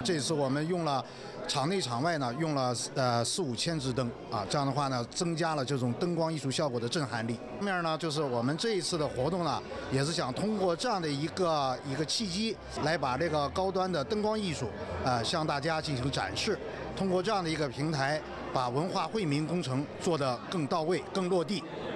这次我们用了场内场外呢用了4-5千支灯啊，这样的话呢增加了这种灯光艺术效果的震撼力。后面呢就是我们这一次的活动呢，也是想通过这样的一个契机，来把这个高端的灯光艺术向大家进行展示。通过这样的一个平台，把文化惠民工程做得更到位、更落地。